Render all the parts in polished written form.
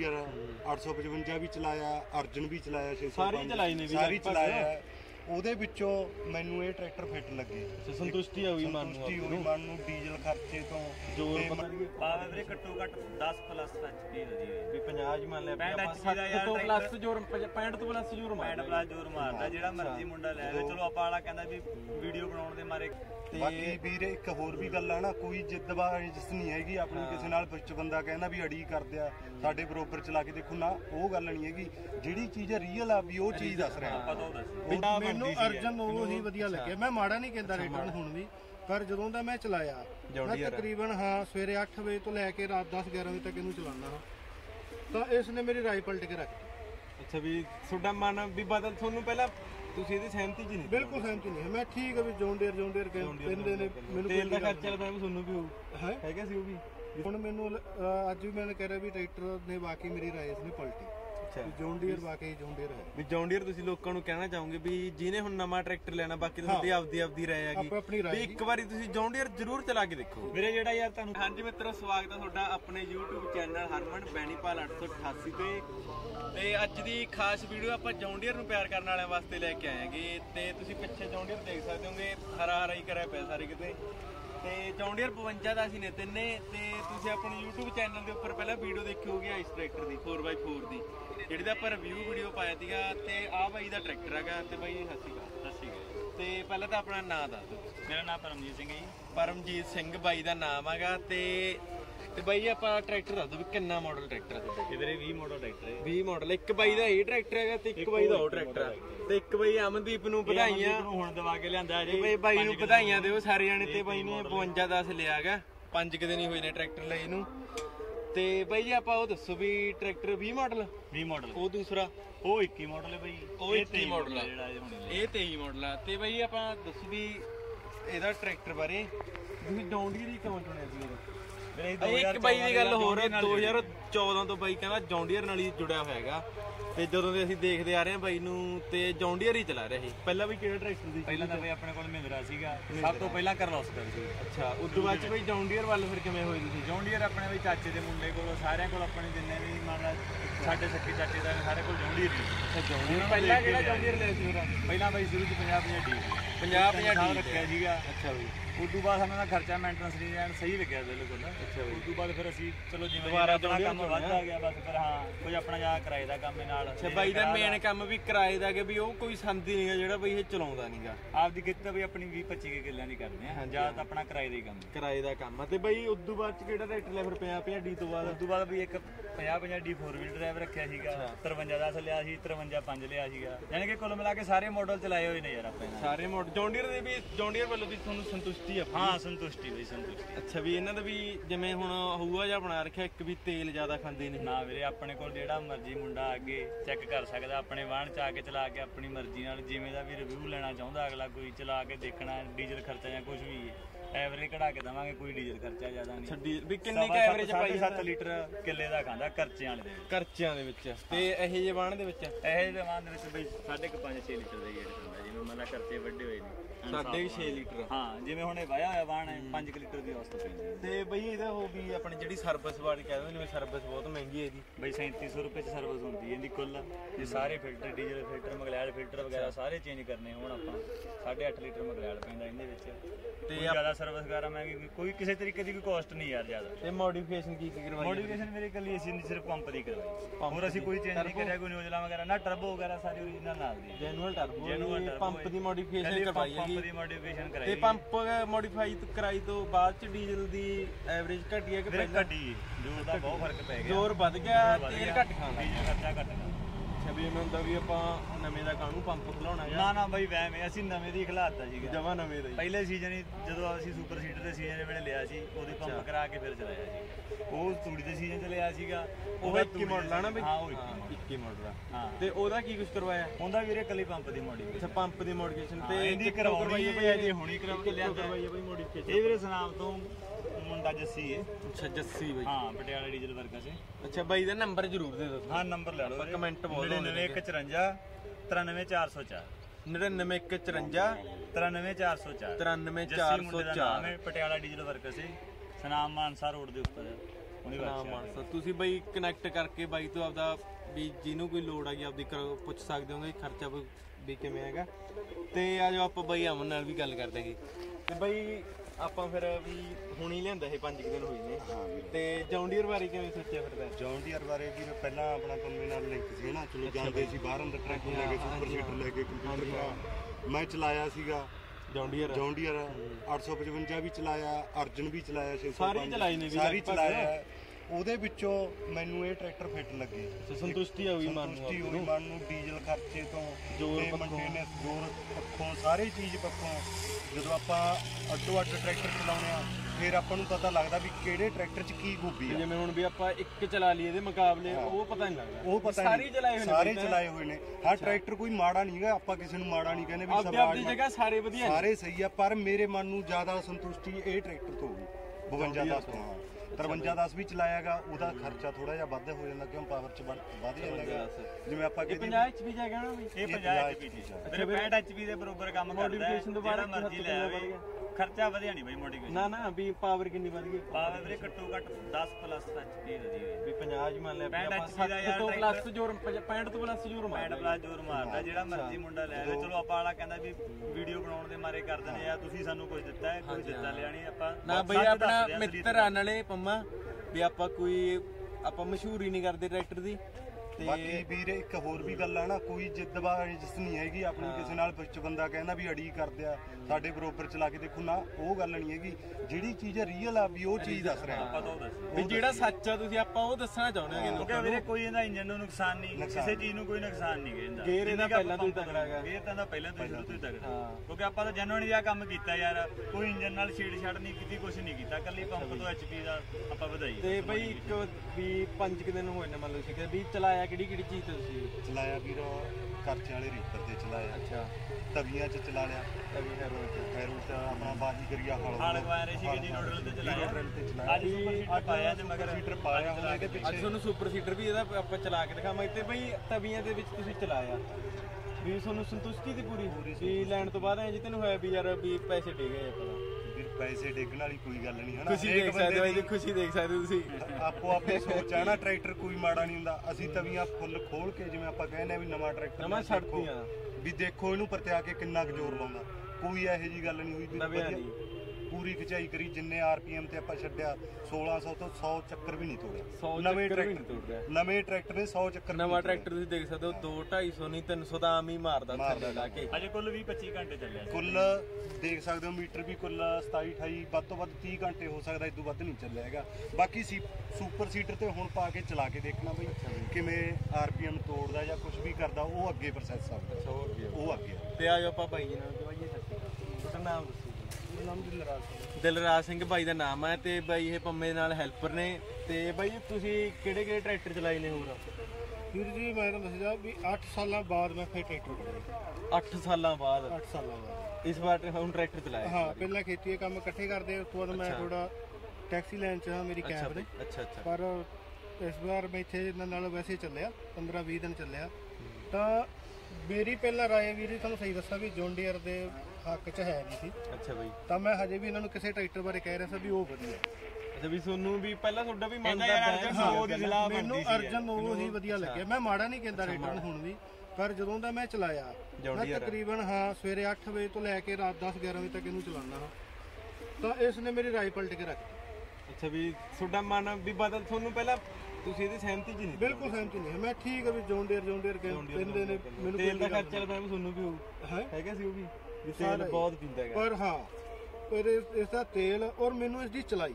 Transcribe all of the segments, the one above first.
John Deere 855 ਵੀ ਚਲਾਇਆ, ਅਰਜਨ ਵੀ ਚਲਾਇਆ, 605 ਸਾਰੀ ਚਲਾਈ ਨੇ ਵੀ, ਸਾਰੀ ਚਲਾਇਆ। ਉਹਦੇ ਵਿੱਚੋਂ ਮੈਨੂੰ ਇਹ ਟਰੈਕਟਰ ਫਿੱਟ ਲੱਗੇ, ਸੰਤੁਸ਼ਟੀ ਹੋਈ ਮਨ ਨੂੰ ਡੀਜ਼ਲ ਖਰਚੇ ਤੋਂ ਜ਼ੋਰ ਪਤਾ ਪਾਵੇ ਵੀਰੇ ਘੱਟੋ ਘੱਟ 10 ਪਲੱਸ HP ਦੀ ਵੀ 50 ਹੀ ਮੰਨ ਲਿਆ 65 ਤੋਂ ਪਲੱਸ ਜ਼ੋਰ 65 ਤੋਂ ਪਲੱਸ ਜ਼ੋਰ ਮਾਰਦਾ, ਜ਼ੋਰ ਮਾਰਦਾ ਜਿਹੜਾ ਮਰਜ਼ੀ ਮੁੰਡਾ ਲੈ ਆਵੇ। ਚਲੋ ਆਪਾਂ ਵਾਲਾ ਕਹਿੰਦਾ ਵੀ ਵੀਡੀਓ ਬਣਾਉਣ ਦੇ ਮਾਰੇ। ਬਾਕੀ ਵੀਰ ਇੱਕ ਹੋਰ ਵੀ ਗੱਲ ਆ ਨਾ, ਕੋਈ ਜਿੱਦਬਾਜ਼ੀ ਨਹੀਂ ਹੈਗੀ ਆਪਣੀ ਕਿਸੇ ਨਾਲ। ਵਿੱਚ ਬੰਦਾ ਕਹਿੰਦਾ ਵੀ ਅੜੀ ਕਰਦੇ ਆ ਸਾਡੇ ਬਰੋਬਰ ਚਲਾ ਕੇ ਦੇਖੋ ਨਾ, ਉਹ ਗੱਲ ਨਹੀਂ ਹੈਗੀ। ਜਿਹੜੀ ਚੀਜ਼ ਰੀਅਲ ਆ ਵੀ ਉਹ ਚੀਜ਼ ਦੱਸ ਰਿਹਾ। ਮੈਨੂੰ ਅਰਜਨ ਉਹ ਹੀ ਵਧੀਆ ਲੱਗਿਆ, ਮੈਂ ਮਾੜਾ ਨਹੀਂ ਕਹਿੰਦਾ ਰੇਟਰ ਨੂੰ ਹੁਣ ਵੀ, ਪਰ ਜਦੋਂ ਦਾ ਮੈਂ ਚਲਾਇਆ ਮੈਂ ਤਕਰੀਬਨ ਸਵੇਰੇ 8 ਵਜੇ ਤੋਂ ਲੈ ਕੇ ਰਾਤ 10-11 ਵਜੇ ਤੱਕ ਇਹਨੂੰ ਚਲਾਉਣਾ ਹਾਂ, ਤਾਂ ਇਸ ਨੇ ਮੇਰੀ ਰਾਏ ਪਲਟ ਕੇ ਰੱਖੀ। ਅੱਛਾ ਵੀ ਤੁਹਾਡਾ ਮਨ ਵੀ ਬਦਲ, ਤੁਹਾਨੂੰ ਪਹਿਲਾਂ ਤੁਸੀਂ ਇਹਦੀ ਸਹਿਮਤੀ ਚ ਨਹੀਂ? ਬਿਲਕੁਲ ਸਹਿਮਤੀ ਨਹੀਂ ਹੈ ਮੈਂ। ਠੀਕ ਹੈ ਵੀ ਜੌਂਡੀਅਰ ਕਹਿੰਦੇ ਨੇ, ਮੈਨੂੰ ਤੇਲ ਦਾ ਖਰਚਾ ਲੱਗਦਾ ਤੁਹਾਨੂੰ ਵੀ ਹੋਊ ਹੈਗਾ ਸੀ ਉਹ ਵੀ। ਹੁਣ ਮੈਨੂੰ ਅੱਜ ਵੀ ਮੈਂ ਕਹਿ ਰਿਹਾ ਵੀ ਟਰੈਕਟਰ ਨੇ ਵਾਕਈ ਮੇਰੀ ਰਾਏ ਇਸ ਨੇ ਪਲਟੀ। ਜੌਂਡੀਅਰ ਵਾਕਈ ਜੌਂਡੀਅਰ ਹੈ ਵੀ। ਜੌਂਡੀਅਰ ਤੁਸੀਂ ਲੋਕਾਂ ਨੂੰ ਕਹਿਣਾ ਚਾਹੋਗੇ ਵੀ ਜਿਹਨੇ ਹੁਣ ਨਵਾਂ ਟਰੈਕਟਰ ਲੈਣਾ, ਬਾਕੀ ਤੁਹਾਡੀ ਆਪਦੀ ਰਾਏ ਹੈਗੀ ਵੀ ਇੱਕ ਵਾਰੀ ਤੁਸੀਂ ਜੌਂਡੀਅਰ ਜ਼ਰੂਰ ਚਲਾ ਕੇ ਦੇਖੋ ਵੀਰੇ ਜਿਹੜਾ ਯਾਰ ਤੁਹਾਨੂੰ। ਹਾਂਜੀ ਮਿੱਤਰੋ, ਸਵਾਗਤ ਹੈ ਤੁਹਾਡਾ ਆਪਣੇ YouTube ਚੈਨਲ ਹਰਮਨ ਬੈਣੀਪਾਲ 888 ਤੇ ਅੱਜ ਦੀ ਖਾਸ ਵੀਡੀਓ ਆਪਾਂ ਜੌਂਡੀਅਰ ਨੂੰ ਪਿਆਰ ਕਰਨ ਵਾਲਿਆਂ ਵਾਸਤੇ ਲੈ ਕੇ ਆਏ ਹੈਗੇ। ਤੇ ਤੁਸੀਂ ਪਿੱਛੇ ਜੌਂਡੀਅਰ ਦੇਖ ਸਕਦੇ ਹੋਗੇ, ਹਰਾ ਹੀ ਕਰਿਆ ਪਿਆ ਸਾਰੇ ਕਿਤੇ। ਤੇ ਜੌਂਡੀਅਰ 52 ਦਾ ਅਸੀਂ ਨੇ ਤਿੰਨੇ। ਤੇ ਤੁਸੀਂ ਆਪਣੇ YouTube ਚੈਨਲ ਦੇ ਉੱਪਰ ਪਹਿਲਾਂ ਵੀਡੀਓ ਦੇਖੀ ਹੋਗੀ ਇਸ ਟਰੈਕਟਰ ਦੀ 4x4 ਦੀ, ਜਿਹੜੀ ਦਾ ਆਪਾਂ ਰਿਵਿਊ ਵੀਡੀਓ ਪਾਇਆ ਸੀਗਾ। ਤੇ ਆਹ ਬਾਈ ਦਾ ਟਰੈਕਟਰ ਹੈਗਾ। ਤੇ ਬਾਈ ਸਤਿ ਸ਼੍ਰੀ ਅਕਾਲ। ਤੇ ਪਹਿਲਾਂ ਤਾਂ ਆਪਣਾ ਨਾਂ ਦੱਸ ਦਿਓ। ਮੇਰਾ ਨਾਮ ਪਰਮਜੀਤ ਸਿੰਘ ਹੈ ਜੀ। ਪਰਮਜੀਤ ਸਿੰਘ ਬਾਈ ਦਾ ਨਾਮ ਹੈਗਾ। ਤੇ ਬਾਈ ਜੀ ਆਪਾਂ ਟਰੈਕਟਰ ਦੱਸ ਦਿਓ ਵੀ ਕਿੰਨਾ ਮਾਡਲ ਟਰੈਕਟਰ ਹੈ ਤੁਹਾਡਾ? ਇਹ ਵੀਰੇ 20 ਮਾਡਲ ਟਰੈਕਟਰ ਹੈ। 20 ਮਾਡਲ। ਇੱਕ ਬਾਈ ਦਾ ਇਹ ਟਰੈਕਟਰ ਹੈਗਾ ਤੇ ਇੱਕ ਬਾਈ ਦਾ ਉਹ ਟਰੈਕਟਰ ਹੈ। ਤੇ ਇੱਕ ਬਾਈ ਅਮਨਦੀਪ ਨੂੰ ਵਧਾਈਆਂ, ਹੁਣ ਦਵਾ ਕੇ ਲਿਆਂਦਾ ਜੀ। ਬਾਈ ਨੂੰ ਵਧਾਈਆਂ ਦਿਓ ਸਾਰੇ ਜਾਣੇ। ਤੇ ਬਾਈ ਨੇ 52 ਲਿਆ ਹੈਗਾ, 5 ਦਿਨ ਹੀ ਹੋਏ ਨੇ ਟਰੈਕਟਰ ਲਈ ਇਹਨੂੰ। ਤੇ ਬਾਈ ਜੀ ਆਪਾਂ ਉਹ ਦੱਸੋ ਵੀ ਟਰੈਕਟਰ 20 ਮਾਡਲ? 20 ਮਾਡਲ। ਉਹ ਦੂਸਰਾ ਉਹ 21 ਮਾਡਲ ਹੈ ਬਾਈ। ਉਹ 21 ਮਾਡਲ ਆ, ਇਹ 23 ਮਾਡਲ ਆ। ਤੇ ਬਾਈ ਆਪਾਂ ਦੱਸੋ ਵੀ ਇਹਦਾ ਟਰੈਕਟਰ ਬਾਰੇ ਤੁਸੀਂ ਜੌਂਡੀਅਰ ਹੀ ਕਿਉਂ ਚੁਣਿਆ ਸੀ? ਇੱਕ ਬਾਈ ਦੀ ਗੱਲ ਹੋਰ ਹੈ, 2014 ਤੋਂ ਬਾਈ ਕਹਿੰਦਾ ਜੌਂਡੀਅਰ ਨਾਲ ਹੀ ਜੁੜਿਆ ਹੋਇਆ ਹੈਗਾ। ਤੇ ਜਦੋਂ ਦੇ ਅਸੀਂ ਦੇਖਦੇ ਆ ਰਹੇ ਹਾਂ ਬਾਈ ਨੂੰ, ਤੇ ਜੌਂਡੀਅਰ ਹੀ ਚਲਾ ਰਿਹਾ ਸੀ। ਪਹਿਲਾਂ ਵੀ ਕਿਹੜਾ ਟਰੈਕਟਰ ਸੀ? ਪਹਿਲਾਂ ਤਾਂ ਬਈ ਆਪਣੇ ਕੋਲ ਮਹਿੰਦਰਾ ਸੀਗਾ, ਸਭ ਤੋਂ ਪਹਿਲਾਂ ਕਰਲੋਸਕਰ ਸੀ। ਅੱਛਾ, ਉਦੋਂ ਬਾਅਦ ਚ ਬਈ ਜੌਂਡੀਅਰ ਵੱਲ ਫਿਰ ਕਿਵੇਂ ਹੋਏ ਤੁਸੀਂ? ਜੌਂਡੀਅਰ ਆਪਣੇ ਬਈ ਚਾਚੇ ਦੇ ਮੁੰਡੇ ਕੋਲ, ਸਾਰਿਆਂ ਕੋਲ ਆਪਣੇ ਜਿੰਨੇ ਵੀ ਮੰਨ ਸਾਡੇ ਸੱਕੇ ਚਾਚੇ ਦਾ ਸਾਰੇ ਕੋਲ ਜੌਂਡੀਅਰ ਸੀ। ਅੱਛਾ, ਜੌਂਡੀਅਰ ਪਹਿਲਾਂ ਕਿਹੜਾ ਜੌਂਡੀਅਰ ਲਿਆ ਸੀ ਉਹਦਾ? ਪਹਿਲਾਂ ਬਈ ਸ਼ੁਰੂ ਚ 50-50 50-50 ਰੱਖਿਆ ਸੀਗਾ। ਅੱਛਾ ਬਈ। ਉਦੋਂ ਬਾਅਦ ਸਾਨੂੰ ਦਾ ਖਰਚਾ ਮੇਨਟੇਨੈਂਸ ਨਹੀਂ ਸਹੀ ਲੱਗਿਆ ਬਿਲਕੁਲ। ਅੱਛਾ ਬਈ। ਉਦੋਂ ਬਾਅਦ ਫਿਰ ਅਸੀਂ ਚਲੋ ਜਿਵੇਂ ਦੁਬਾਰਾ ਆਪਣਾ ਕੰਮ ਵੱਧਦਾ ਗਿਆ ਬਸ ਫਿਰ ਕੋਈ ਆਪਣਾ ਜਾ ਕਿਰਾਏ ਦਾ ਕੰਮ ਨਾਲ। ਅੱਛਾ, ਬਾਈ ਦਾ ਮੇਨ ਕੰਮ ਵੀ ਕਿਰਾਏ ਦਾ, ਕਿ ਵੀ ਉਹ ਕੋਈ ਸੰਦੀ ਨਹੀਂਗਾ ਜਿਹੜਾ ਬਈ ਇਹ ਚਲਾਉਂਦਾ ਨਹੀਂਗਾ। ਆਪਦੀ ਕਿੱਤਾ ਵੀ ਆਪਣੀ 20-25 ਕਿੱਲਿਆਂ ਦੀ ਕਰਦੇ ਆ, ਜਾਂ ਤਾਂ ਆਪਣਾ ਕਿਰਾਏ ਦਾ ਹੀ ਕੰਮ। ਕਿਰਾਏ ਦਾ ਕੰਮ ਆ। ਤੇ ਬਾਈ ਉਦੋਂ ਬਾਅਦ ਚ ਕਿਹੜਾ ਟਰੈਕਟਰ ਲਿਆ ਫਿਰ 50-50 ਤੋਂ ਬਾਅਦ? ਉਦੋਂ ਬਾਅਦ ਵੀ ਇੱਕ 50-50 4 ਵੀਲ ਡਰਾਈਵ ਰੱਖਿਆ ਸੀਗਾ, 53-10 ਲਿਆ ਸੀ, 53-5 ਲਿਆ ਸੀਗਾ। ਯਾਨੀ ਕਿ ਕੁੱਲ ਮਿਲਾ ਕੇ ਸਾਰੇ ਮਾਡਲ ਚਲਾਏ ਹੋਏ ਨੇ ਯਾਰ ਆਪਾਂ। ਸਾਰੇ ਮਾਡਲ ਜੌਂਡੀਅਰ ਦੇ ਵੀ, ਜੌਂਡੀਅਰ ਵੱਲੋਂ ਵੀ ਤੁਹਾਨੂੰ ਸੰਤੁਸ਼ਟੀ ਆ? ਹਾਂ, ਸੰਤੁਸ਼ਟੀ ਬਈ ਸੰਤੁਸ਼ਟੀ। ਅੱਛਾ, ਵੀ ਇਹਨਾਂ ਦਾ ਵੀ ਜਿਵੇਂ ਹੁਣ ਹੂਆ ਜਿਹਾ ਬਣਾ ਰੱਖਿਆ, ਇੱਕ ਵੀ ਤੇਲ ਜ਼ਿਆਦਾ ਖਾਂਦੇ ਨੇ? ਨਾ ਵੀਰੇ, ਆਪਣੇ ਕੋਲ ਜਿਹੜਾ ਮਰਜ਼ੀ ਮੁੰਡਾ ਅੱਗੇ ਚੈੱਕ ਕਰ ਸਕਦਾ, ਆਪਣੇ ਵਾਹਣ ਚ ਆ ਕੇ ਚਲਾ ਕੇ ਆਪਣੀ ਮਰਜ਼ੀ ਨਾਲ ਜਿਵੇਂ ਦਾ ਵੀ ਰਿਵਿਊ ਲੈਣਾ ਚਾਹੁੰਦਾ ਅਗਲਾ, ਕੋਈ ਚਲਾ ਕੇ ਦੇਖਣਾ ਡੀਜ਼ਲ ਖਰਚਾ ਜਾਂ ਕੁਝ ਵੀ ਐਵਰੇਜ ਕਢਾ ਕੇ ਦਵਾਂਗੇ, ਕੋਈ ਡੀਜ਼ਲ ਖਰਚਾ ਜ਼ਿਆਦਾ ਨਹੀਂ। ਛੱਡੀ ਵੀ ਕਿੰਨੀ ਕੁ ਐਵਰੇਜ ਪਾਈ? 7 ਲੀਟਰ ਕਿੱਲੇ ਦਾ ਖਾਂਦਾ ਖਰਚਿਆਂ ਵਾਲੇ ਦੇ ਵਿੱਚ। ਖਰਚਿਆਂ ਦੇ ਵਿੱਚ। ਤੇ ਇਹੋ ਜਿਹੇ ਵਾਹਣ ਦੇ ਵਿੱਚ? ਇਹੋ ਜਿਹੇ ਵਾਹਣ ਦੇ ਵਿੱਚ ਬਈ 5.5-6 ਲੀਟਰ ਦਾ ਰੇਟ ਹੁੰਦਾ, ਜਿਵੇਂ ਮਤਲਬ ਖਰਚੇ ਵੱਡੇ ਹੋਏ ਨੇ। 6.5 ਲੀਟਰ? ਹਾਂ, ਜਿਵੇਂ ਹੁਣ ਇਹ ਵਾਇਆ ਹੋਇਆ ਵਾਹਣ ਹੈ 5 ਲੀਟਰ ਦੀ ਔਸਤ ਪੈਂਦੀ। ਤੇ ਬਈ ਇਹਦਾ ਉਹ ਵੀ ਆਪਣੀ ਜਿਹੜੀ ਸਰਵਿਸ ਵਾਲੀ ਕਹਿੰਦੇ ਨੇ, ਸਰਵਿਸ ਬਹੁਤ ਮਹਿੰਗੀ ਹੈ ਇਹਦੀ। ਬਈ 3700 ਰੁਪਏ ਚ ਸਰਵਿਸ ਹੁੰਦੀ ਹੈ ਇਹਦੀ ਕੁੱਲ। ਜੇ ਸਾਰੇ ਫਿਲਟਰ, ਡੀਜ਼ਲ ਫਿਲਟਰ, ਮਗਲੈਲ ਫਿਲਟਰ ਵਗੈਰਾ ਸਾਰੇ ਚੇਂਜ ਕਰਨੇ ਹੋਣ ਆਪਾਂ, 8.5 ਲੀਟਰ ਮਗਲੈਲ ਪੈਂਦਾ ਇਹਦੇ ਵਿੱਚ। ਤੇ ਜ਼ਿਆਦਾ ਸਰਵਿਸ ਵਗੈਰਾ ਮਹਿੰਗੀ ਕੋਈ ਕਿਸੇ ਤਰੀਕੇ ਦੀ ਕੋਈ ਕਾਸਟ ਨਹੀਂ ਯਾਰ ਜ਼ਿਆਦਾ। ਤੇ ਮੋਡੀਫਿਕੇਸ਼ਨ ਕੀ ਕਰਵਾਈ? ਮੋਡੀਫਿਕੇਸ਼ਨ ਮੇਰੇ ਕੱਲੀ ਏਸੀ ਦੀ ਸਿਰਫ ਪੰਪ ਦੀ ਕਰਵਾਈ, ਹੋਰ ਅਸੀਂ ਕੋਈ ਚੇਂਜ ਨਹੀਂ ਕਰਿਆ, ਕੋਈ ਨਿਊਜ਼ਲਾ ਵਗੈਰਾ ਨਾ, ਟਰਬੋ ਵਗੈਰਾ ਸਾਰੀ ਓਰੀਜਨਲ ਨਾਲ ਦੀ। ਜੈਨੂਅਲ ਟਰਬੋ, ਪੰਪ ਦੀ ਮੋਡੀਫਿਕੇਸ਼ਨ ਕਰਵਾਈ ਹੈਗੀ। ਪੰਪ ਦੀ ਮੋਡੀਫਿਕੇਸ਼ਨ ਕਰਾਈ। ਤੇ ਪੰਪ ਮੋਡੀਫਾਈ ਕਰਾਈ ਤੋਂ ਬਾਅਦ ਚ ਡੀਜ਼ਲ ਦੀ ਐਵਰੇਜ ਘਟੀ ਹੈ ਕਿ ਪਹਿਲਾਂ? ਘਟੀ, ਜ਼ੋਰ ਦਾ ਬਹੁਤ ਫਰਕ ਪੈ ਗਿਆ। ਜ਼ੋਰ ਵੱਧ ਗਿਆ, ਤੇਲ ਘੱਟ ਖਾਂਦਾ, ਡੀਜ਼ਲ ਖਰਚਾ ਘੱਟ ਗਿਆ। ਅੱਛਾ, ਵੀ ਇਹਨਾਂ ਹੁੰਦਾ ਵੀ ਆਪਾਂ ਨਵੇਂ ਦਾ ਕਾਹਨੂੰ ਪੰਪ ਖਲਾਉਣਾ ਹੈ? ਨਾ ਨਾ ਬਈ ਵਹਿਮ ਹੈ, ਅਸੀਂ ਨਵੇਂ ਦੀ ਖਿਲਾਤਾ ਸੀਗਾ, ਜਮਾ ਨਵੇਂ ਦਾ ਹੀ। ਪਹਿਲੇ ਸੀਜ਼ਨ ਹੀ ਜਦੋਂ ਅਸੀਂ ਸੁਪਰ ਸੀਡਰ ਦੇ ਸੀਜ਼ਨ ਵੇਲੇ ਲਿਆ ਸੀ, ਉਹਦੇ ਪੰਪ ਕਰਾ ਕੇ ਫਿਰ ਚਲਾਇਆ ਸੀ। ਉਹ ਤੂੜੀ ਦੇ ਸੀਜ਼ਨ ਚ ਲਿਆ ਸੀਗਾ, ਉਹ 21 ਮਾਡਲ ਆ ਨਾ ਬਈ? ਹਾਂ, ਉਹ 21 ਮਾਡਲ ਆ। ਹਾਂ, ਤੇ ਉਹਦਾ ਕੀ ਕੁਝ ਕਰਵਾਇਆ? ਉਹਦਾ ਵੀਰੇ ਕੱਲੀ ਪੰਪ ਦੀ ਮੋਡੀਫਿਕੇਸ਼ਨ। ਅੱਛਾ, ਪੰਪ ਦੀ ਮੋਡੀਫਿਕੇਸ਼ਨ। ਤੇ ਇਹਦੀ ਕਰਵਾਉਣੀ ਹੈ ਜੀ, ਹੁਣੀ ਕਰਵਾ ਕੇ ਲਿਆ ਕਰਵਾਈ ਬਈ ਮੋਡੀਫਿਕੇਸ਼ਨ। ਇਹ ਵੀਰੇ ਸੁਨਾਮ ਤੋਂ ਮੁੰਡਾ ਜੱਸੀ ਹੈ। ਅੱਛਾ, ਜੱਸੀ ਬਈ। ਹਾਂ, ਪਟਿਆਲਾ ਡੀਜ਼ਲ ਵਰਕਰ ਸੇ। ਅੱਛਾ, ਬਾਈ ਦਾ ਨੰਬਰ ਜ਼ਰੂਰ ਦੇ ਦਿਓ। ਹਾਂ, ਨੰਬਰ ਲੈ ਲਓ, ਕਮੈਂਟ ਬੋਲ 9954 93404 9954 93404 93404 ਪਟਿਆਲਾ ਡੀਜ਼ਲ ਵਰਕਰ ਸੇ, ਸਨਾਮ ਮਾਨਸਾ ਰੋਡ ਦੇ ਉੱਪਰ। ਸਤਨਾਮ ਮਾਨਸਾ। ਤੁਸੀਂ ਬਈ ਕਨੈਕਟ ਕਰਕੇ ਬਾਈ ਤੋਂ ਆਪਦਾ ਵੀ ਜਿਹਨੂੰ ਕੋਈ ਲੋੜ ਹੈਗੀ ਆਪਦੀ ਪੁੱਛ ਸਕਦੇ ਹੋਗੇ ਖਰਚਾ ਵੀ ਕਿਵੇਂ ਹੈਗਾ। ਤੇ ਆ ਜਾਓ ਆਪਾਂ ਬਾਈ ਅਮਨ ਨਾਲ ਵੀ ਗੱਲ ਕਰਦੇ ਹੈਗੇ। ਤੇ ਬਾਈ ਆਪਾਂ ਫਿਰ ਵੀ ਹੁਣੀ ਲਿਆਂਦਾ ਇਹ 5 ਦਿਨ ਹੋਏ ਨੇ ਤੇ ਜੌਂਡੀਅਰ ਬਾਰੇ ਕਿਵੇਂ ਸੋਚਿਆ ਫਿਰ? ਜੌਂਡੀਅਰ ਬਾਰੇ ਵੀਰ ਪਹਿਲਾਂ ਆਪਣਾ ਪੰਮੇ ਨਾਲ ਲਿੰਕ ਸੀ ਨਾ, ਚਲੋ ਜਾਂਦੇ ਸੀ ਬਾਹਰ ਅੰਦਰ ਟਰੈਕਟਰ ਲੈ ਕੇ ਸੁਪਰ ਸੀਟਰ ਲੈ ਕੇ ਕੰਪਿਊਟਰ ਮੈਂ ਚਲਾਇਆ ਸੀਗਾ ਜੌਂਡੀਅਰ 855 ਵੀ ਚਲਾਇਆ, ਅਰਜਨ ਵੀ ਚਲਾਇਆ, 605 ਸਾਰੇ ਚਲਾਏ ਨੇ ਵੀ ਸਾਰੀ ਚਲਾਇਆ। ਉਹਦੇ ਵਿੱਚੋਂ ਮੈਨੂੰ ਇਹ ਟਰੈਕਟਰ ਫਿੱਟ ਲੱਗੇ, ਸੰਤੁਸ਼ਟੀ ਹੋਈ ਮਨ ਨੂੰ ਡੀਜ਼ਲ ਖਰਚੇ ਤੋਂ, ਜ਼ੋਰ ਮੇਨਟੇਨੈਂਸ ਜ਼ੋਰ ਪੱਖੋਂ, ਸਾਰੇ ਚੀਜ਼ ਪੱਖੋਂ। ਜਦੋਂ ਆਪਾਂ ਅੱਡੋ ਅੱਡ ਟਰੈਕਟਰ ਚਲਾਉਂਦੇ ਆ ਫਿਰ ਆਪਾਂ ਨੂੰ ਪਤਾ ਲੱਗਦਾ ਵੀ ਕਿਹੜੇ ਟਰੈਕਟਰ 'ਚ ਕੀ ਖੂਬੀ ਆ। ਜਿਵੇਂ ਹੁਣ ਵੀ ਆਪਾਂ ਇੱਕ ਚਲਾ ਲਈਏ ਇਹਦੇ ਮੁਕਾਬਲੇ ਉਹ ਪਤਾ ਨਹੀਂ ਲੱਗਦਾ, ਉਹ ਪਤਾ ਸਾਰੇ ਚਲਾਏ ਹੋਏ ਨੇ। ਹਾਂ ਟਰੈਕਟਰ ਕੋਈ ਮਾੜਾ ਨਹੀਂ ਹੈਗਾ, ਆਪਾਂ ਕਿਸੇ ਨੂੰ ਮਾੜਾ ਨਹੀਂ ਕਹਿੰਦੇ ਵੀ ਆਪਦੀ ਜਗ੍ਹਾ ਸਾਰੇ ਵਧੀਆ ਸਾਰੇ ਸਹੀ ਆ, ਪਰ ਮੇਰੇ ਮਨ ਨੂੰ ਜ਼ਿਆਦਾ ਸੰਤੁਸ਼ਟੀ ਇਹ ਟਰੈਕਟਰ ਤੋਂ ਹੋਊਗੀ 5210 ਤੋਂ। 5310 ਵੀ ਚਲਾਇਆਗਾ, ਉਹਦਾ ਖਰਚਾ ਥੋੜਾ ਜਿਹਾ ਵੱਧ ਹੋ ਜਾਂਦਾ ਕਿਉਂ ਪਾਵਰ 'ਚ ਵੱਧ ਜਾਂਦਾ। ਜਿਵੇਂ ਆਪਾਂ ਇਹ 50 HP ਜਾਏਗਾ ਨਾ ਵੀ, ਇਹ 50 HP ਦੀ ਮੇਰੇ 65 HP ਦੇ ਬਰੋਬਰ ਕੰਮ ਕਰਦਾ ਹੈ। ਮੋਡੀਫਿਕੇਸ਼ਨ ਤੋਂ ਬਾਅਦ ਮਰਜ਼ੀ ਲੈ ਆਵੇ, ਖਰਚਾ ਵਧਿਆ ਨਹੀਂ ਬਾਈ ਮੋਡੀਫਿਕੇਸ਼ਨ। ਨਾ ਵੀ ਪਾਵਰ ਕਿੰਨੀ ਵਧ ਗਈ? ਪਾਵਰ ਵੀਰੇ ਘੱਟੋ ਘੱਟ 10 ਪਲੱਸ HP ਵਧੀ ਹੋਈ ਵੀ 50 ਹੀ ਮੰਨ ਲਿਆ 65 HP ਦਾ ਯਾਰ ਤੋਂ ਪਲੱਸ ਜ਼ੋਰ 65 ਤੋਂ ਪਲੱਸ ਜ਼ੋਰ ਮਾਰਦਾ 65 ਪਲੱਸ ਜ਼ੋਰ ਮਾਰਦਾ ਜਿਹੜਾ ਮਰਜ਼ੀ ਮੁੰਡਾ ਲੈ ਆਵੇ। ਚਲੋ ਆਪਾਂ ਵਾਲਾ ਕਹਿੰਦਾ ਵੀ ਵੀਡੀਓ ਬਣਾਉਣ ਦੇ ਮਾਰੇ ਕਰ ਦਿੰਦੇ ਆ, ਤੁਸੀਂ ਸਾਨੂੰ ਕੁਝ ਦਿੱਤਾ ਹੈ, ਕੋਈ ਦਿੱਤਾ ਲਿਆ ਨਹੀਂ। ਆਪਾਂ ਨਾ ਬਈ ਆਪਣਾ ਮਿੱਤਰ ਆ ਨਾਲੇ ਪੰਮਾ ਵੀ ਆਪਾਂ ਕੋਈ ਆਪਾਂ ਮਸ਼ਹੂਰੀ ਨਹੀਂ ਕਰਦੇ ਟਰੈਕਟਰ ਦੀ। ਬਾਕੀ ਵੀਰ ਇੱਕ ਹੋਰ ਵੀ ਗੱਲ ਆ ਨਾ, ਕੋਈ ਜਿੱਦਬਾਜ਼ੀ ਨਹੀਂ ਹੈਗੀ ਆਪਣੀ ਕਿਸੇ ਨਾਲ। ਵਿੱਚ ਬੰਦਾ ਕਹਿੰਦਾ ਵੀ ਅੜੀ ਕਰਦੇ ਆ ਸਾਡੇ ਬਰੋਬਰ ਚਲਾ ਕੇ ਦੇਖੋ, ਨਾ ਉਹ ਗੱਲ ਨਹੀਂ ਹੈਗੀ। ਜਿਹੜੀ ਚੀਜ਼ ਰੀਅਲ ਆ ਵੀ ਉਹ ਚੀਜ਼ ਦੱਸ ਰਹੇ ਆਪਾਂ ਵੀ ਜਿਹੜਾ ਸੱਚ ਆ ਤੁਸੀਂ ਆਪਾਂ ਉਹ ਦੱਸਣਾ ਚਾਹੁੰਦੇ ਹਾਂ। ਕਿਉਂਕਿ ਵੀਰੇ ਕੋਈ ਇਹਦਾ ਇੰਜਨ ਨੂੰ ਨੁਕਸਾਨ ਨਹੀਂ, ਕਿਸੇ ਚੀਜ਼ ਨੂੰ ਕੋਈ ਨੁਕਸਾਨ ਨਹੀਂ ਕਹਿੰਦਾ। ਗੇਅਰ ਇਹਦਾ ਪਹਿਲਾਂ ਤੋਂ ਹੀ ਤਗੜਾ ਹੈਗਾ, ਗੇਅਰ ਤਾਂ ਪਹਿਲਾਂ ਤੋਂ ਹੀ ਸ਼ੁਰੂ ਤੋਂ ਹੀ ਤਗੜਾ। ਕਿਉਂਕਿ ਆਪਾਂ ਤਾਂ ਜੈਨੂਇਨ ਜਿਹਾ ਕੰਮ ਕੀਤਾ ਯਾਰ, ਕੋਈ ਇੰਜਨ ਨਾਲ ਛੇੜ ਨਹੀਂ ਕੀਤੀ, ਕੁਝ ਨਹੀਂ ਕੀਤਾ, ਕੱਲੀ ਪੰਪ ਤੋਂ HP ਦਾ ਆਪਾਂ ਵਧਾਈ। ਤੇ ਬਈ ਇੱਕ ਵੀ 5 ਦਿਨ ਹੋਏ ਨੇ ਮੰਨ ਲਓ ਸੀ ਵੀ ਚਲਾਇਆ ਕਿਹੜੀ ਚੀਜ਼ ਤੇ ਤੁਸੀਂ ਚਲਾਇਆ ਵੀਰ? ਖਰਚੇ ਵਾਲੇ ਰੀਪਰ ਤੇ ਚਲਾਇਆ। ਅੱਛਾ। ਤਵੀਆਂ 'ਚ ਚਲਾ ਲਿਆ, ਖੈਰੂ 'ਚ ਆਪਣਾ ਬਾਜੀ ਕਰੀਆ ਹਾਲ ਵਾਇਰੇ ਸੀ ਜੀ ਨੋਡਲ ਤੇ ਚਲਾਇਆ। ਤੇ ਚਲਾਇਆ ਅੱਜ ਸੁਪਰ ਸੀਟਰ ਪਾਇਆ ਤੇ ਮਗਰ ਸੀਟਰ ਪਾਇਆ ਹੋਇਆ ਇਹਦੇ ਅੱਜ ਪਿੱਛੇ। ਤੁਹਾਨੂੰ ਸੁਪਰ ਸੀਟਰ ਵੀ ਇਹਦਾ ਆਪਾਂ ਚਲਾ ਕੇ ਦਿਖਾਵਾਂਗੇ। ਤੇ ਬਈ ਤਵੀਆਂ ਦੇ ਵਿੱਚ ਤੁਸੀਂ ਚਲਾਇਆ ਵੀ ਤੁਹਾਨੂੰ ਸੰਤੁਸ਼ਟੀ ਦੀ ਪੂਰੀ ਵੀ ਲੈਣ ਤੋਂ ਬਾਅਦ ਐ ਜੇ ਤੈਨੂੰ ਹੋਇਆ ਵੀ ਯਾਰ ਵੀ ਪੈਸੇ ਡੇ ਗਏ ਆਪਾਂ ਵੀਰ ਪੈਸੇ ਡੇਗਣ ਵਾਲੀ ਕੋਈ ਗੱਲ ਨਹੀਂ ਹਨਾ। ਖੁਸ਼ੀ ਦੇਖ ਸਕਦੇ ਹੋ, ਇਹਦੀ ਖੁਸ਼ੀ ਦੇਖ ਸਕਦੇ ਹੋ ਤੁਸੀਂ। ਆਪੋ ਆਪਣੀ ਸੋਚ ਆ ਨਾ, ਟਰੈਕਟਰ ਕੋਈ ਮਾੜਾ ਨਹੀਂ ਹੁੰਦਾ। ਅਸੀਂ ਤਵੀਆਂ ਫੁੱਲ ਖੋਲ ਕੇ ਜਿਵੇਂ ਆਪਾਂ ਕਹਿੰਦੇ ਆ ਵੀ ਨਵਾਂ ਟਰੈਕਟਰ ਨਵਾਂ ਛੱਡਤੀਆਂ ਵੀ ਦੇਖੋ ਇਹਨੂੰ ਪਰਤਿਆ ਕੇ ਕਿੰਨਾ ਕੁ ਜ਼ੋਰ ਲਾਉਂਦਾ। ਕੋਈ ਇਹੋ ਜੀ ਗੱਲ ਨਹੀਂ ਹੋਈ ਵੀ ਪੂਰੀ ਖਿਚਾਈ ਕਰੀ। ਜਿੰਨੇ RPM ਤੇ ਆਪਾਂ ਛੱਡਿਆ 1600 ਤੋਂ 100 ਚੱਕਰ ਵੀ ਨਹੀਂ ਤੋੜਿਆ। ਨਵੇਂ ਟਰੈਕਟਰ ਨੇ 100 ਚੱਕਰ। ਨਵਾਂ ਟਰੈਕਟਰ ਤੁਸੀਂ ਦੇਖ ਸਕਦੇ ਹੋ 200-250 ਨਹੀਂ 300 ਤਾਂ ਆਮ ਹੀ ਮਾਰਦਾ ਥੱਲੇ ਲਾ ਕੇ। ਅਜੇ ਕੁੱਲ 20-25 ਘੰਟੇ ਚੱਲਿਆ। ਕੁੱਲ ਦੇਖ ਸਕਦੇ ਹੋ ਮੀਟਰ ਵੀ ਕੁੱਲ 27-28 ਵੱਧ ਤੋਂ ਵੱਧ 30 ਘੰਟੇ ਹੋ ਸਕਦਾ, ਇਦੋਂ ਵੱਧ ਨਹੀਂ ਚੱਲਿਆ ਹੈਗਾ। ਬਾਕੀ ਸੁਪਰ ਸੀਟਰ ਤੇ ਹੁਣ ਪਾ ਕੇ ਚਲਾ ਕੇ ਦੇਖਣਾ ਬਈ ਕਿਵੇਂ RPM ਤੋੜਦਾ ਜਾਂ ਕੁਝ ਵੀ ਕਰਦਾ, ਉਹ ਅੱਗੇ ਪ੍ਰੋਸੈਸ ਆਉਂਦਾ, ਉਹ ਅੱਗੇ। ਤੇ ਆਜੋ ਆਪਾਂ ਭਾਈ ਜੀ ਨਾਲ ਦਵਾਈਏ ਸੱਚੀ ਨਾਮ ਦੱਸੋ। ਨਾਮ ਦਿਲਰਾਜ ਸਿੰਘ ਬਾਈ ਦਾ ਨਾਮ ਹੈ ਤੇ ਬਾਈ ਇਹ ਪੰਮੇ ਨਾਲ ਹੈਲਪਰ ਨੇ। ਤੇ ਬਾਈ ਤੁਸੀਂ ਕਿਹੜੇ ਟਰੈਕਟਰ ਚਲਾਏ ਨੇ ਹੋਰ? ਵੀਰ ਜੀ ਮੈਂ ਤੁਹਾਨੂੰ ਦੱਸਿਆ ਵੀ 8 ਸਾਲਾਂ ਬਾਅਦ ਮੈਂ ਫਿਰ ਟਰੈਕਟਰ ਚਲਾਇਆ। 8 ਸਾਲਾਂ ਬਾਅਦ? 8 ਸਾਲਾਂ ਬਾਅਦ ਇਸ ਵਾਰ ਹੁਣ ਟਰੈਕਟਰ ਚਲਾਇਆ? ਹਾਂ, ਪਹਿਲਾਂ ਖੇਤੀ ਦੇ ਕੰਮ ਇਕੱਠੇ ਕਰਦੇ, ਉਸ ਤੋਂ ਬਾਅਦ ਮੈਂ ਥੋੜਾ ਟੈਕਸੀ ਲਾਈਨ 'ਚ ਹਾਂ ਮੇਰੀ ਕੈਬ ਦੇ। ਅੱਛਾ। ਪਰ ਇਸ ਵਾਰ ਮੈਂ ਇੱਥੇ ਇਹਨਾਂ ਨਾਲ ਵੈਸੇ ਚੱਲਿਆ 15-20 ਦਿਨ ਚੱਲਿਆ। ਤਾਂ ਮੇਰੀ ਪਹਿਲਾਂ ਰਾਏ ਵੀਰ ਜੀ ਤੁਹਾਨੂੰ ਸਹੀ ਦੱਸਾਂ ਵੀ ਜੌਂਡੀਅਰ ਦੇ ਹੱਕ 'ਚ ਹੈ ਨਹੀਂ ਸੀ। ਅੱਛਾ ਬਾਈ। ਤਾਂ ਮੈਂ ਹਜੇ ਵੀ ਇਹਨਾਂ ਨੂੰ ਕਿਸੇ ਟਰੈਕਟਰ ਬਾਰੇ ਕਹਿ ਰਿਹਾ ਸੀ ਵੀ ਉਹ ਵਧੀਆ। ਅੱਛਾ ਵੀ ਤੁਹਾਨੂੰ ਵੀ ਪਹਿਲਾਂ ਤੁਹਾਡਾ ਵੀ ਮਨ ਦਾ ਮੈਨੂੰ ਅਰਜਨ ਉਹ ਹੀ ਵਧੀਆ ਲੱਗਿਆ। ਮੈਂ ਮਾੜਾ ਨਹੀਂ ਕਹਿੰਦਾ ਰੇਟਰ ਹੁਣ ਵੀ, ਪਰ ਜਦੋਂ ਦਾ ਮੈਂ ਚਲਾਇਆ ਮੈਂ ਤਕਰੀਬਨ ਸਵੇਰੇ 8 ਵਜੇ ਤੋਂ ਲੈ ਕੇ ਰਾਤ 10-11 ਵਜੇ ਤੱਕ ਇਹਨੂੰ ਚਲਾਉਂਦਾ ਹਾਂ, ਤਾਂ ਇਸ ਨੇ ਮੇਰੀ ਰਾਏ ਪਲਟ ਕੇ ਰੱਖੀ। ਅੱਛਾ ਵੀ ਤੁਹਾਡਾ ਮਨ ਵੀ ਬਦਲ, ਤੁਹਾਨੂੰ ਪਹਿਲਾਂ ਤੁਸੀਂ ਇਹਦੀ ਸਹਿਮਤੀ ਚ ਨਹੀਂ? ਬਿਲਕੁਲ ਸਹਿਮਤੀ ਨਹੀਂ। ਮੈਂ ਠੀਕ ਹੈ ਵੀ ਜੌਂਡੀਅਰ ਕਹਿੰਦੇ ਨੇ ਮੈਨੂੰ ਤੇਲ ਦਾ ਖਰਚਾ ਤਾਂ ਤੁਹਾਨੂੰ ਵੀ ਹੈਗਾ ਸੀ, ਉਹ ਵੀ ਤੇਲ ਬਹੁਤ ਪੀਂਦਾ ਹੈਗਾ। ਪਰ ਹਾਂ ਪਰ ਇਸ ਦਾ ਤੇਲ ਔਰ ਮੈਨੂੰ ਇਸ ਦੀ ਚਲਾਈ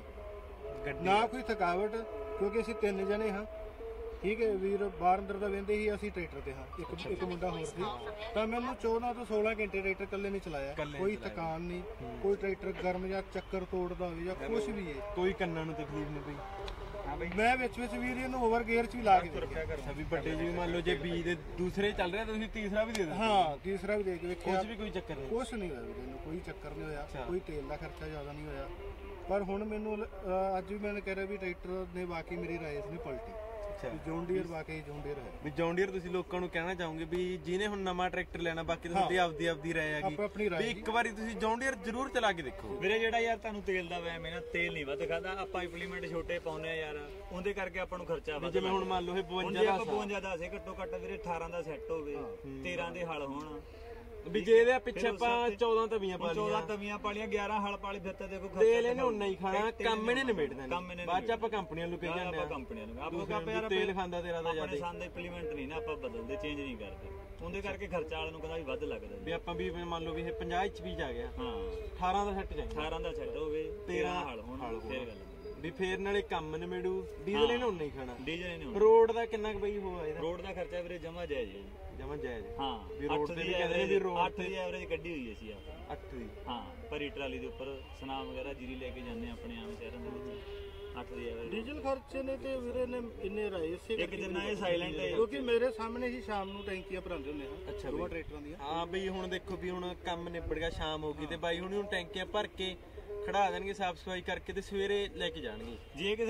ਨਾ ਕੋਈ ਥਕਾਵਟ, ਕਿਉਂਕਿ ਅਸੀਂ 3 ਜਣੇ ਹਾਂ। ਠੀਕ ਹੈ ਵੀਰ, ਬਾਹਰ ਅੰਦਰ ਦਾ ਵਹਿੰਦੇ ਹੀ ਅਸੀਂ ਟਰੈਕਟਰ ਤੇ ਹਾਂ, ਇੱਕ ਮੁੰਡਾ ਹੋਰ ਸੀ। ਤਾਂ ਮੈਨੂੰ 14 ਤੋਂ 16 ਘੰਟੇ ਟਰੈਕਟਰ ਇਕੱਲੇ ਨਹੀਂ ਚਲਾਇਆ, ਕੋਈ ਥਕਾਨ ਨਹੀਂ, ਕੋਈ ਟਰੈਕਟਰ ਗਰਮ ਜਾਂ ਚੱਕਰ ਤੋੜਦਾ ਹੋਵੇ ਜਾਂ ਕੁਝ ਵੀ ਹੈ, ਕੋਈ ਕੰਨਾਂ ਨੂੰ ਤਕਲੀਫ ਨਹੀਂ ਪਈ। ਮੈਂ ਵਿੱਚ ਵੀਰ ਇਹਨੂੰ ਓਵਰ ਗੇਅਰ 'ਚ ਵੀ ਲਾ ਕੇ ਦੇਖਿਆ। ਵੀ ਵੱਡੇ ਜੀ ਮੰਨ ਲਓ ਜੇ ਬੀ ਦੇ ਦੂਸਰੇ ਚੱਲ ਰਿਹਾ ਤੁਸੀਂ ਤੀਸਰਾ ਵੀ ਦੇ ਦਿਓ। ਹਾਂ, ਤੀਸਰਾ ਵੀ ਦੇ ਕੇ ਵੇਖਿਆ, ਕੁਝ ਵੀ ਕੋਈ ਚੱਕਰ ਨਹੀਂ, ਕੁਝ ਨਹੀਂ ਹੋਇਆ ਵੀਰੇ ਨੂੰ, ਕੋਈ ਚੱਕਰ ਨਹੀਂ ਹੋਇਆ, ਕੋਈ ਤੇਲ ਦਾ ਖਰਚਾ ਜ਼ਿਆਦਾ ਨਹੀਂ ਹੋਇਆ। ਪਰ ਹੁਣ ਮੈਨੂੰ ਅੱਜ ਵੀ ਮੈਂ ਕਹਿ ਰਿਹਾ ਵੀ ਟਰੈਕਟਰ ਨੇ ਵਾਕਈ ਮੇਰੀ ਰਾਏ ਇਸਨੇ ਪਲਟੀ। ਅੱਛਾ ਜੌਨ ਡੀਅਰ ਵਾਕਈ ਜੌਨ ਡੀਅਰ ਹੈ ਵੀ ਜੌਨ ਡੀਅਰ ਤੁਸੀਂ ਲੋਕਾਂ ਨੂੰ ਕਹਿਣਾ ਚਾਹੋਗੇ ਵੀ ਜਿਹਨੇ ਹੁਣ ਨਵਾਂ ਟਰੈਕਟਰ ਲੈਣਾ ਬਾਕੀ ਤਾਂ ਤੁਹਾਡੀ ਆਪਦੀ ਰਾਏ ਹੈਗੀ ਆਪਣੀ ਵੀ ਇੱਕ ਵਾਰੀ ਤੁਸੀਂ ਜੌਨ ਡੀਅਰ ਜ਼ਰੂਰ ਚਲਾ ਕੇ ਦੇਖੋ ਵੀਰੇ ਜਿਹੜਾ ਯਾਰ ਤੁਹਾਨੂੰ ਤੇਲ ਦਾ ਵੈਮ ਹੈ ਨਾ ਤੇਲ ਨਹੀਂ ਵੱਧ ਖਾਦਾ ਆਪਾਂ ਇੰਪਲੀਮੈਂਟ ਛੋਟੇ ਪਾਉਨੇ ਆ ਯਾਰ ਉਹਦੇ ਕਰਕੇ ਆਪਾਂ ਨੂੰ ਖਰਚਾ ਵੱਧ ਜਿਵੇਂ ਹੁਣ ਮੰਨ ਲਓ ਇਹ 52 ਦਾ 52 ਦਾ ਸੇ ਘੱਟੋ ਘੱਟ ਵੀਰੇ 18 ਦਾ ਸੈੱਟ ਹੋਵੇ 13 ਦੇ ਹਲ ਹੋਣ ਵੀ ਜੇ ਇਹਦੇ ਪਿੱਛੇ ਆਪਾਂ 14 ਤਵੀਆਂ ਪਾ 14 ਤਵੀਆਂ ਪਾਲੀਆਂ 11 ਹਲ ਪਾਲੀ ਫਿਰ ਤਾਂ ਦੇਖੋ ਤੇਲ ਇਹਨੇ ਉਨਾ ਹੀ ਖਾਣਾ ਕੰਮ ਇਹਨੇ ਨਿਬੇੜਨਾ ਕੰਮ ਇਹਨੇ ਬਾਅਦ ਚ ਆਪਾਂ ਕੰਪਨੀਆਂ ਨੂੰ ਕਹੀ ਜਾਂਦੇ ਆਪਾਂ ਆ ਕੰਪਨੀਆਂ ਨੂੰ ਆਪਾਂ ਯਾਰ ਤੇਲ ਖਾਂਦਾ ਤੇਰਾ ਤਾਂ ਆਪਣੇ ਸੰਦ ਇੰਪਲੀਮੈਂਟ ਨਹੀਂ ਨਾ ਆਪਾਂ ਬਦਲਦੇ ਚੇਂਜ ਨਹੀਂ ਕਰਦੇ ਉਹਦੇ ਕਰਕੇ ਖਰਚਾ ਵਾਲੇ ਨੂੰ ਕਹਿੰਦਾ ਵੀ ਵੱਧ ਲੱਗਦਾ ਵੀ ਆਪਾਂ ਵੀ ਮੰਨ ਲਓ ਵੀ ਇਹ 50 HP ਚ ਆ ਗਿਆ ਹਾਂ 18 ਦਾ ਸੈੱਟ ਚਾਹੀਦਾ 18 ਦਾ ਸੈੱਟ ਹੋਵੇ 13 ਹਲ ਹੋਣ ਫੇਰ ਗੱਲ ਵੀ ਫੇਰ ਨਾਲੇ ਕੰਮ ਨਿਬੇੜੂ ਡੀਜ਼ਲ ਇਹਨੇ ਉਨਾ ਹੀ ਖਾਣਾ ਡੀਜ਼ਲ ਨਹੀਂ ਰੋਡ ਦਾ ਕਿੰਨਾ ਕੁ ਬਈ ਹੋਆ ਇਹਦਾ ਰੋਡ ਦਾ ਖਰਚਾ ਵੀਰੇ ਜਮਾ ਜਾਇਜ਼ ਹੈ ਜਮਾ ਜਾਇਜ਼ ਹਾਂ ਵੀ ਰੋਡ ਤੇ ਵੀ ਕਹਿੰਦੇ ਨੇ ਵੀ ਰੋਡ 8 ਦੀ ਐਵਰੇਜ ਕੱਢੀ ਹੋਈ ਅਸੀਂ ਆਪਾਂ 8 ਦੀ ਹਾਂ ਭਰੀ ਟਰਾਲੀ ਦੇ ਉੱਪਰ ਸਨਾਮ ਵਗੈਰਾ ਜੀਰੀ ਲੈ ਕੇ ਜਾਂਦੇ ਆ ਆਪਣੇ ਆਮ ਸ਼ਹਿਰਾਂ ਦੇ ਵਿੱਚ 8 ਦੀ ਐਵਰੇਜ ਡੀਜ਼ਲ ਖਰਚੇ ਨੇ ਤੇ ਵੀਰੇ ਨੇ ਇੰਨੇ ਰਾਏ ਇਸੇ ਇੱਕ ਦਿਨ ਇਹ ਸਾਇਲੈਂਟ ਹੈ ਕਿਉਂਕਿ ਮੇਰੇ ਸਾਹਮਣੇ ਹੀ ਸ਼ਾਮ ਨੂੰ ਟੈਂਕੀਆਂ ਭਰਾਉਂਦੇ ਹੁੰਦੇ ਆ ਅੱਛਾ ਦੋਵਾਂ ਟਰੈਕਟਰਾਂ ਦੀਆਂ ਹਾਂ ਬਈ ਹੁਣ ਦੇਖੋ ਵੀ ਹੁਣ ਕੰਮ ਨਿਬੜ ਗਿਆ ਸ਼ਾਮ ਹੋ ਗਈ ਤੇ ਬਾਈ ਹੁਣ ਟੈਂਕੀਆਂ ਭਰ ਕੇ ਖੜਾ ਦੇਣਗੇ ਸਾਫ ਸਫਾਈ ਕਰਕੇ ਤੇ ਸਵੇਰੇ ਲੈ ਕੇ ਜਾਣਗੇ ਜੇ